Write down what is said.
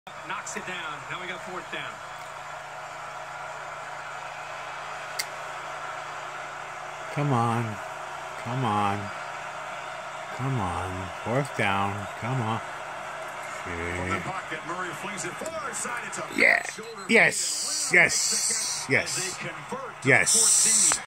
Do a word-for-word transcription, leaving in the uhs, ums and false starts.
Knocks it down. Now we got fourth down. Come on. Come on. Come on. Fourth down. Come on. Yeah. Yes. Yes. Yes. Yes.